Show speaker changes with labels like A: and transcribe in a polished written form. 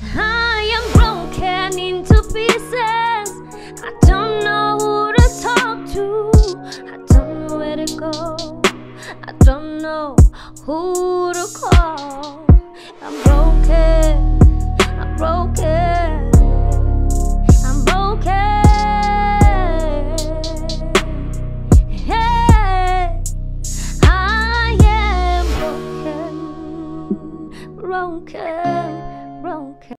A: I am broken into pieces. I don't know who to talk to. I don't know where to go. I don't know who to call. I'm broken. I'm broken. I'm broken. Hey, I am broken. Broken.